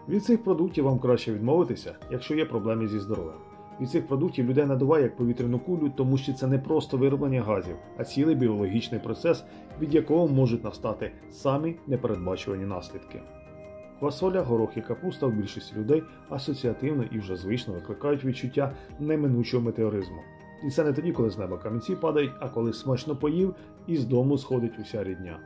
Від цих продуктів вам краще відмовитися, якщо є проблеми зі здоров'ям. Від цих продуктів людей надуває як повітряну кулю, тому що це не просто вироблення газів, а цілий біологічний процес, від якого можуть настати самі непередбачувані наслідки. Квасоля, горох і капуста у більшості людей асоціативно і вже звично викликають відчуття неминучого метеоризму. І це не тоді, коли з неба камінці падають, а коли смачно поїв і з дому сходить уся рідня.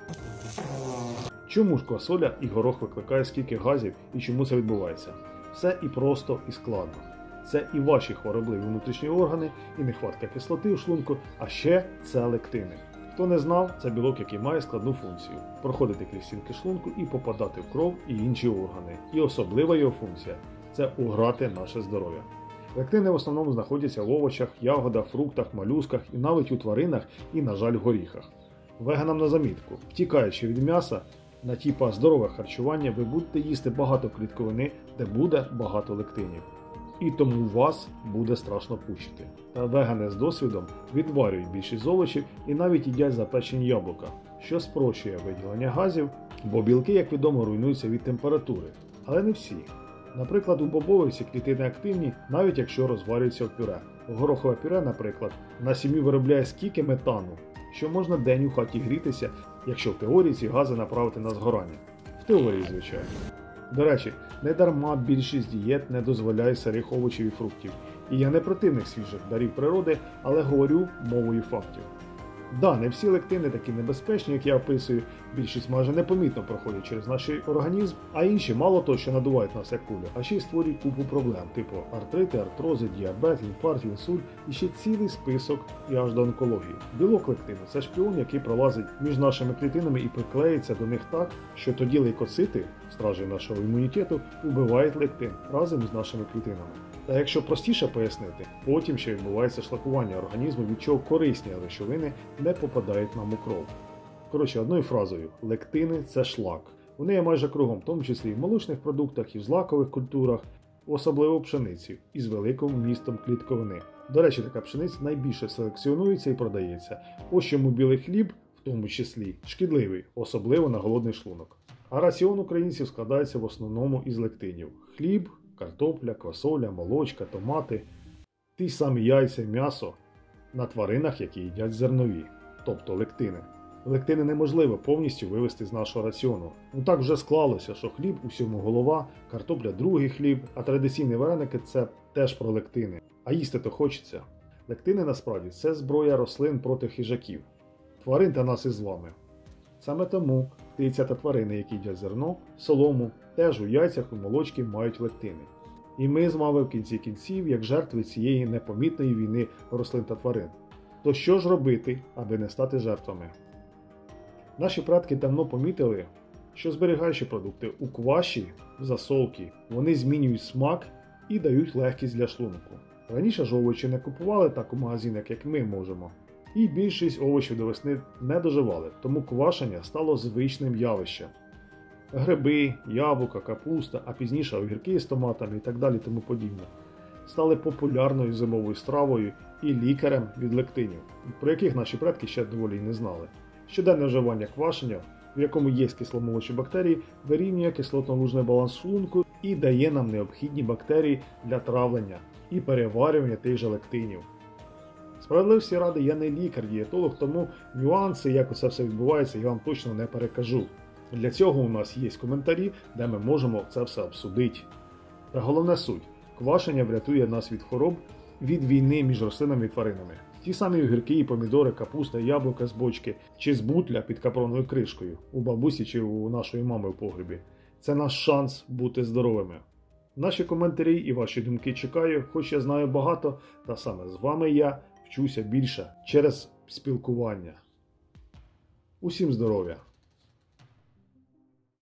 Чому ж квасоля і горох викликає скільки газів і чому це відбувається? Все і просто, і складно. Це і ваші хворобливі внутрішні органи, і нехватка кислоти у шлунку, а ще це лектини. Хто не знав, це білок, який має складну функцію – проходити крізь стінки шлунку і попадати в кров і інші органи. І особлива його функція – це уграти наше здоров'я. Лектини в основному знаходяться в овочах, ягодах, фруктах, молюсках і навіть у тваринах і, на жаль, в горіхах. Веганам на замітку, втікаючи від м'яса, на типа здорове харчування ви будете їсти багато клітковини, де буде багато лектинів. І тому вас буде страшно пущити. Та вегани з досвідом відварюють більшість овочів і навіть їдять запечені яблука, що спрощує виділення газів, бо білки, як відомо, руйнуються від температури. Але не всі. Наприклад, у бобових всі клітини активні, навіть якщо розварюються в пюре. Горохове пюре, наприклад, на сім'ю виробляє скільки метану, що можна день у хаті грітися, якщо в теорії ці гази направити на згорання. В теорії, звичайно. До речі, не дарма більшість дієт не дозволяє сирих овочів і фруктів. І я не противник свіжих дарів природи, але говорю мовою фактів. Да, не всі лектини такі небезпечні, як я описую, більшість майже непомітно проходять через наш організм, а інші мало того, що надувають нас як куля, а ще й створюють купу проблем, типу артрити, артрози, діабет, інфаркт, інсульт і ще цілий список і аж до онкології. Білок лектину – це шпіон, який пролазить між нашими клітинами і приклеїться до них так, що тоді лейкоцити, стражі нашого імунітету, убивають лектин разом із нашими клітинами. Та якщо простіше пояснити, потім ще відбувається шлакування організму, від чого корисні речовини не попадають нам у кров. Коротше, одною фразою, лектини – це шлак. Вони є майже кругом, в тому числі і в молочних продуктах, і в злакових культурах, особливо в пшениці, із великим вмістом клітковини. До речі, така пшениця найбільше селекціонується і продається. Ось чому білий хліб, в тому числі, шкідливий, особливо на голодний шлунок. А раціон українців складається в основному із лектинів. Хліб, картопля, квасоля, молочка, томати, ті самі яйця, м'ясо на тваринах, які їдять зернові, тобто лектини. Лектини неможливо повністю вивести з нашого раціону. Так вже склалося, що хліб усьому голова, картопля другий хліб, а традиційні вареники – це теж про лектини. А їсти то хочеться. Лектини насправді це зброя рослин проти хижаків, тварин та нас із вами. Саме тому птиця та тварини, які їдять зерно, солому, теж у яйцях і молочці мають лектини. І ми з вами в кінці кінців, як жертви цієї непомітної війни рослин та тварин. То що ж робити, аби не стати жертвами? Наші предки давно помітили, що зберігаючи продукти у кваші, в засолці, вони змінюють смак і дають легкість для шлунку. Раніше ж овочі не купували так у магазинах, як ми можемо. І більшість овочів до весни не доживали, тому квашення стало звичним явищем. Гриби, яблука, капуста, а пізніше огірки з томатами і так далі тому подібне стали популярною зимовою стравою і лікарем від лектинів, про яких наші предки ще доволі й не знали. Щоденне вживання квашення, в якому є кисломолочні бактерії, вирівнює кислотно-лужний баланс шлунку і дає нам необхідні бактерії для травлення і переварювання тих же лектинів. Справедливості ради, я не лікар-дієтолог, тому нюанси, як це все відбувається, я вам точно не перекажу. Для цього у нас є коментарі, де ми можемо це все обсудити. Та головне суть – квашення врятує нас від хвороб, від війни між рослинами і тваринами. Ті самі огірки і помідори, капуста, яблука з бочки чи з бутля під капроновою кришкою у бабусі чи у нашої мами в погребі. Це наш шанс бути здоровими. Наші коментарі і ваші думки чекаю, хоч я знаю багато, та саме з вами я вчуся більше через спілкування. Усім здоров'я!